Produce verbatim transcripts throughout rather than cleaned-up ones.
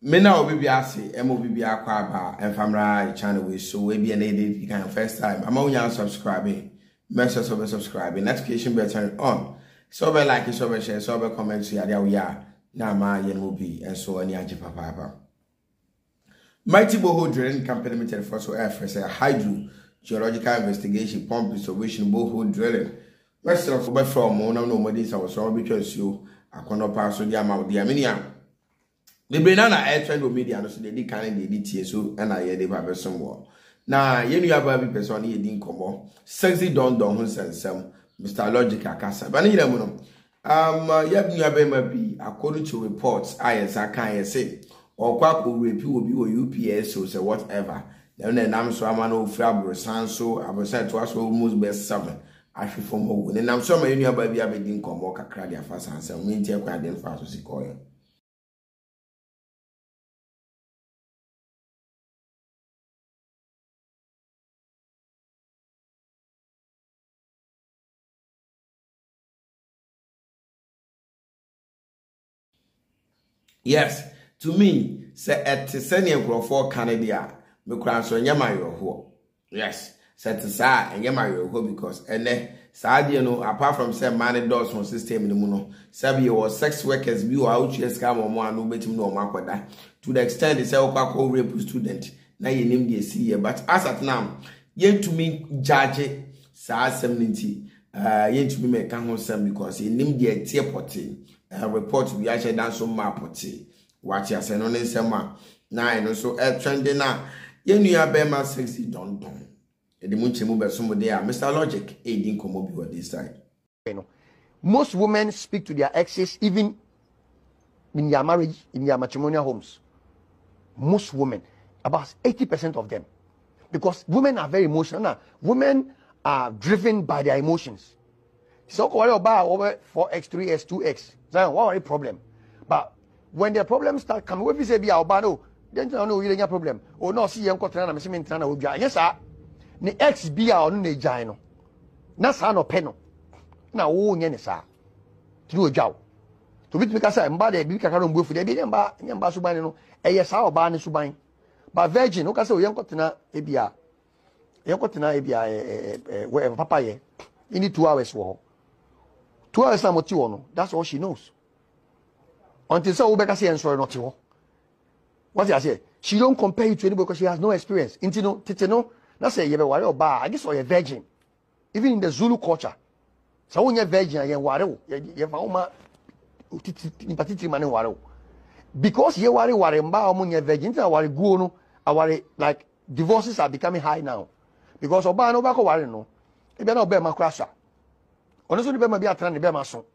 Me now we be ase, M O B be akwa ba, and famra channel we so we be an edit kind of first time. I'm only subscribing, message over subscribing, notification bell turn on. So be like, so be share, so be comment, so yeah, we are now my M O B and so any aji papa. Mighty Borehole Drilling Company Limited for so air first a hydro geological investigation pump restoration borehole drilling. West of over from one of nobodies I was all because you I cannot pass on the amount the Armenia. The Brenana air trend media no so they did kind of the D T S O and I hear they have some more. Now you have a person here didn't come on. Sexy don don who send some Mister Logical Casa. But you know, um, you have new baby according to reports. I as I can say. Or quack will repeat will be U P S or say whatever. Then I'm so I'm an old Fabro Sanso, I was said to us almost best seven. I feel for more. And I'm so many baby I didn't come walk a cradia fast and say, we take quite then fast to see coil. Yes, to me. Say at Senior Crawford Canada, me crown so nyama yo ho. Yes, say to sa and nyama yo ho because and then sad you know apart from say money doors from system in the muno, sabi or sex workers be out here scam or more no betim no makwada. To the extent they say okwa rape student, na ye name dey see but as at now, yen to me judge sa seventy uh yen to me make ho sem because ye name dey tie potty uh, report we actually done so map potty. Watch ya say no nsema na no so e trending na ye nua be ma sexy don don e de munche mu be so mo dey Mister Logic e din komo bi what this time. You know, most women speak to their exes even in their marriage, in their matrimonial homes. Most women, about eighty percent of them, because women are very emotional. Now, women are driven by their emotions. So what about over four x, three x, two x? So what are the problem? But when the problems start coming, if you say be our bano, then you know you have problem. Oh no, see you got to me trana will yes sir. The ex be our no jino. Na sa no peno. Na wo nye ne sa. To do a job. To bit because I am bad e bi kakaro mbu fu de bi nyamba nyamba suban no. E yes sa oba ne suban. But virgin o ka say o yen kotena e bia. Yen kotena e bia eh wherever papa ye. You need two hours wo. Two hours na mo ti wo no. That's all she knows. Until so Ubeka say and sorry not to. What I say? She don't compare you to anybody because she has no experience. Intino, titino, that's a yebe ware oba. I guess or a virgin. Even in the Zulu culture. So when you're virgin, you're ware. You're fauma patiti mane ware. Because you ware ware mba omo you're virgin. Intina ware go no. Aware like divorces are becoming high now. Because oba no bako ware no. Ebe na oba ma krasha. Ono so ni be ma bi atran ni be ma so.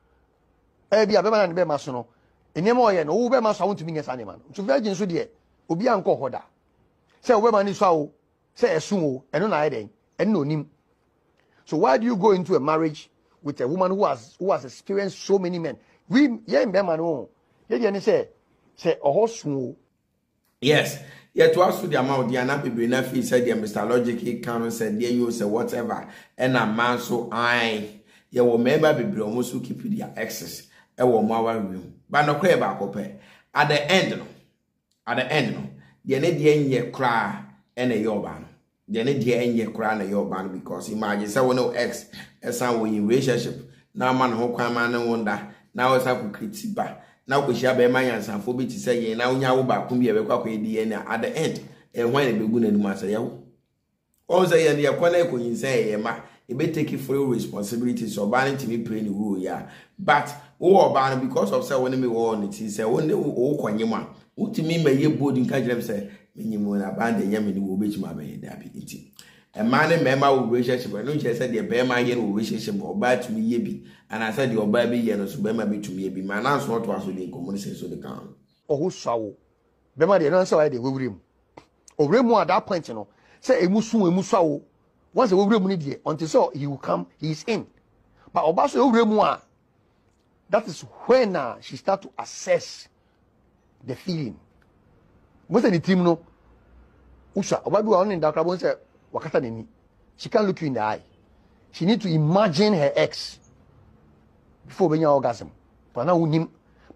Eh bi abema na ni be ma so no. Enema oye no wo be ma so awon tumi nyesa ne ma no. To virgin so de obi anko hoda. Say wo be ma ni so awo, say esun o, eno na eden, eno onim. So why do you go into a marriage with a woman who has who has experienced so many men? We ye be ma no. Ye de ni say say ohosun o. Yes. Yet to ask the amount the anapi be na fi said the Mister Logic can said there you say whatever and a man so I ye will member be almost keep their exes. E wo mawa room but no kra ba kope at the end no at the end no de ne de enye kra e na yoba no de ne de enye kra na yoba no because imagine say no ex esan wo in relationship na man ho kwan man ne wonda na wo sa ku kriti ba na ko hia ba man yansanfo bi ti say ye na wonya wo ba kun bi e be kwa kwa di na at the end e hwan e begu na num asa ye wo o say ye ne kwa na ko yin say ye ma e be take full responsibility so ba nti me pray ni wo ya but wo ba no because of say when me wo on it say when wo kwanyema utimi ma ye bold nka jerem say menyimo na band enya me ni wo be chima be da bi nti e man e mema wo relationship no che say de be man ye no relationship o ba tumi ye bi and I said the oba bi ye no so be ma bi tumi ye bi man na so to aso de community so de kan o hu sawo be ma de na say why de wewrem owremu at that point no say emusu emusu awo once owremu ni de until so he will come he is in but oba so owremu a that is when uh, she start to assess the feeling. Most of the team no, Usha, Obabu on in Dakrabon say, Wakata Nini. She can't look you in the eye. She need to imagine her ex before being orgasm. But now him.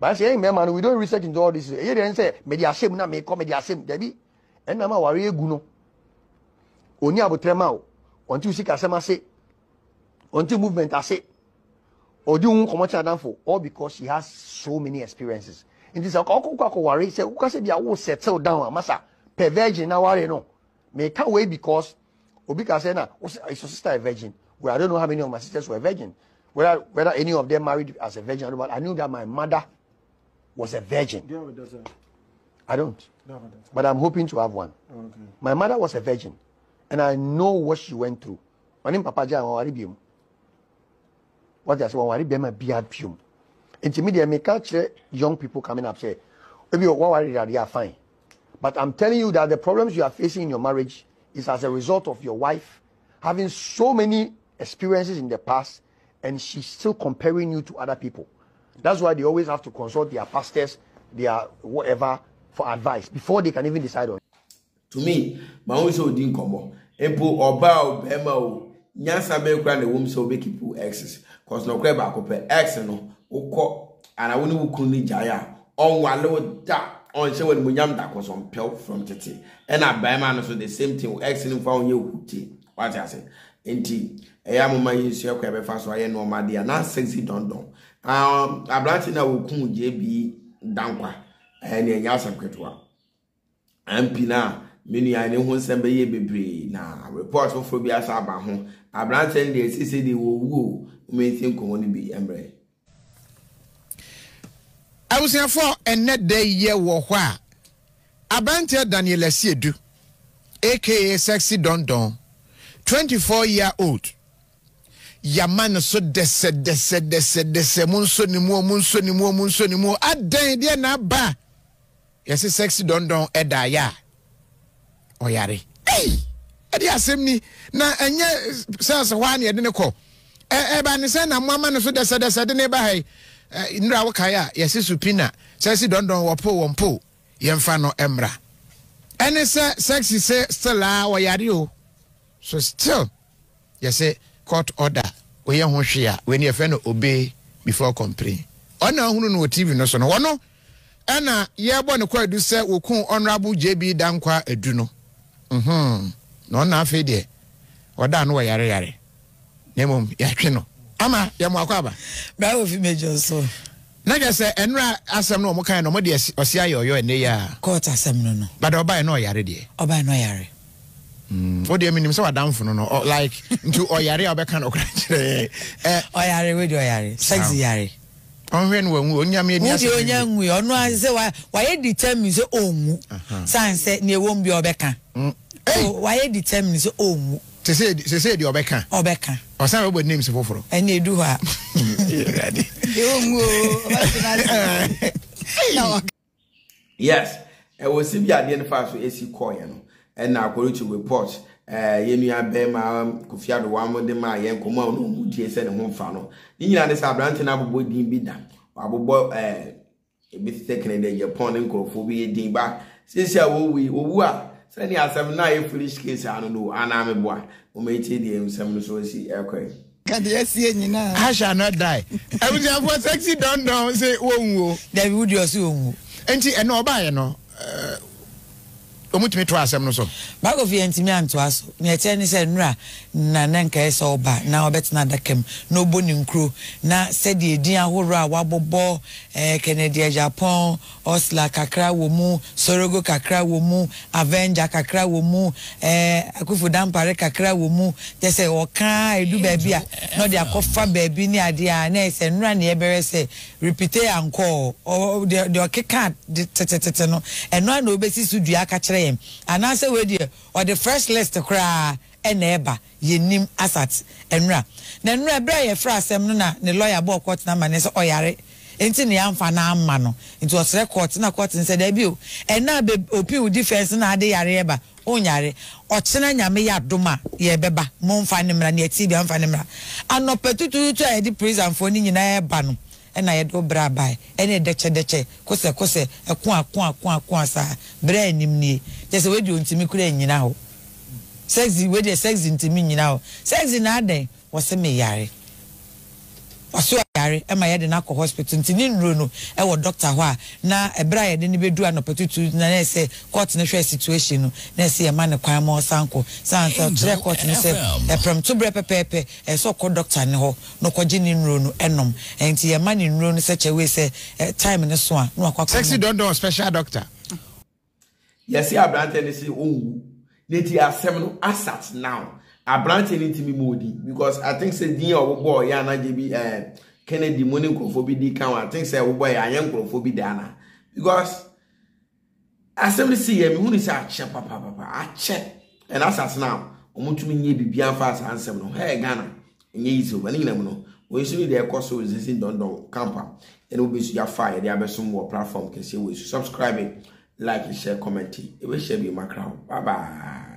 But I say, hey, man, we don't research into all this. You didn't say, media shame, na me come media shame, Debbie. And now, worry, guno. Only about tremao. Until she can say, until movement, I say, or do you come out for all because she has so many experiences. In this, I'll worry, say, who can say, I will settle down, massa, per virgin, now, I know. May can't wait because, Obika said, now, is your sister a virgin? Well, I don't know how many of my sisters were virgin. Whether, whether any of them married as a virgin, but I knew that my mother was a virgin. Do you have a daughter? I don't. No, no, no. But I'm hoping to have one. Okay. My mother was a virgin. And I know what she went through. My name Papa Jai Waribium. What I say, Waribema Biabium. Intermediate may catch young people coming up say, maybe you worry that they are fine. But I'm telling you that the problems you are facing in your marriage is as a result of your wife having so many experiences in the past and she's still comparing you to other people. That's why they always have to consult their pastors, their whatever, for advice before they can even decide on. To me, my own so didn't come on. Empo oba bema o nyansa be kra na wom so be keep exes cause no kra ba ko pe ex no ukọ ana woni wukunu ni jaya on wale da on se woni munyam da cause on pel from tete and abema no so the same thing ex no fa onye huti what I say enti eya mama yesu ekwa be fa so aye no ma dia na sexy don don um abranti na wukun je bi dankwa eh ne nya asam ketwa ampi na many I know some be bebre na report for bi asa ba ho abranten de sisi de wo wo me think ko woni bi embre awusiafo enne de ye wo ho a abranten Daniel Asiedu aka Sexy Don Don twenty-four year old yaman so dese dese dese dese munso ni mu munso ni mu munso ni mu adan de na ba yes Sexy Don Don eda ya oyare eh edi asem na enye sense hwa na yede ne ko e e ba ne se na mama ne so dese dese de ne ba hai nra wo kai a yesi supina Sexy Don Don wo po wo mpo yemfa no emra ene se Sexy se still a oyare o so still yesi court order we ye ho hwe a we ne fe no obey before complain ona hunu no T V no so no wono ena ye bo ne kwadu se wokun honorable J B Dankwa edu no mhm no na afi de oda no yare yare nemom ya hwe no ama ya mo akwa ba wo fi mejo so na ga se enra asem no mo kan no mo de osia yoyo ene ya court asem no no but oba no yare de oba no yare mm o de minim se wadamfo no no like ntu oyare obeka no kra kire eh oyare we de oyare Sexy yare onhwe no wanwu onyame ni ase onya nwu ono ase wa wa ye determine se onwu sanse ne ewom bi obeka eh wa ye determine se onwu se se se se di obeka obeka o san we bo names foforo ene edu ha ready e onwu yes e wo si bi ade ne fa so esi call ye no and na according to report eh yenu ya be ma Kofiado wa mo de ma ye nkomo no mu die se ne ho mfa no ni nyina ne sa brante na bobo din bi da abobo eh e bi tekene de Japan nkrofo bi din ba sisi a wo wi owu a se ni asem na e foolish case anu no ana me boa o me ti de nsem no so si ekwe kan de sie nyina I shall not die everything for Sexy Don Don say wonwu there would you see onwu enti eno oba ye no eh omutimi to asem no so bago fi entimi anto aso me eche ni se nura na nanka ese oba na obetina dakem no boni nkro na se de edin ahoro a wabobo eh Kennedy Japan Osla kakra wo mu Sorogo kakra wo mu Avenger kakra wo mu eh Akufu Dampare kakra wo mu te se oka edu baabi a no de akofa baabi ni ade a na ese nura na ebere se repeat anko o de de okeka tetetete no eno na obesi sudu aka kire and I say we dear or the first list to cry and eba ye nim asat enra na nra bra ye fra asem no na ne lawyer bo court na mane so oyare enti ne amfa na amma no into was court na court say da bi o and na be opi defense na ade yare eba onyare ochena nyame ya doma ye beba mo mfa ne mra ne ati bi amfa ne mra anopetutu to e di prison for ni nyina eba no ena ye do bra bai ena deche deche kose kose ekon akon akon akon sa bra anim nie just we di ontimi kura nyina ho Sexy we di Sexy ntimi nyina ho Sexy na aden wo se me yare wo so yare e ma ye de na ko hospital ntini nro no e wo doctor ho a na e bra ye de ne bedu anopetutu na na say court ne hwe situation no na say e ma ne kwan mo sanko san so tre court ne say e pram to bre pepepe e so ko doctor ne ho no ko je ni nro no enom enti ye ma ni nro no se chewe say time ne so a no akwa Sexy don't do special doctor. Yes, ya brante ne say oh neti asem no asat now. Abrante ni timi modi because I think say din or boy ya na je bi eh Kennedy money crofobia di kan I think say wo boy ayen crofobia dana because asem see me hu ni say ache papa papa ache and asat now omutumi nye bibia fa asem no hey Ghana enye easy when you know we should dey course so is don don camper and we be ya fire dey abeso more platform can say we subscribe like share comment e we share be macro bye bye.